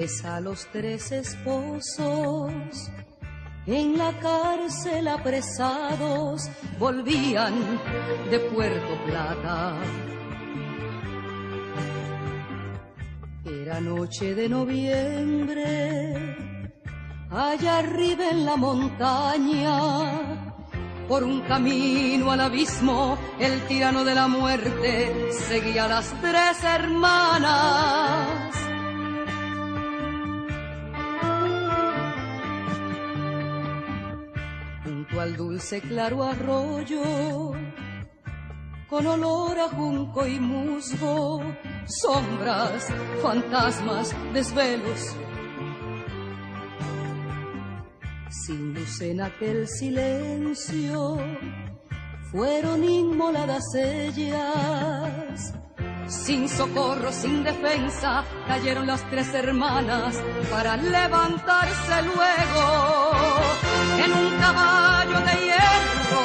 Ves a los 3 esposos en la cárcel apresados, volvían de Puerto Plata. Era noche de noviembre, allá arriba en la montaña, por un camino al abismo, el tirano de la muerte seguía a las 3 hermanas. Junto al dulce claro arroyo, con olor a junco y musgo, sombras, fantasmas, desvelos. Sin luz en aquel silencio, fueron inmoladas ellas. Sin socorro, sin defensa, cayeron las 3 hermanas para levantarse luego. En un caballo de hierro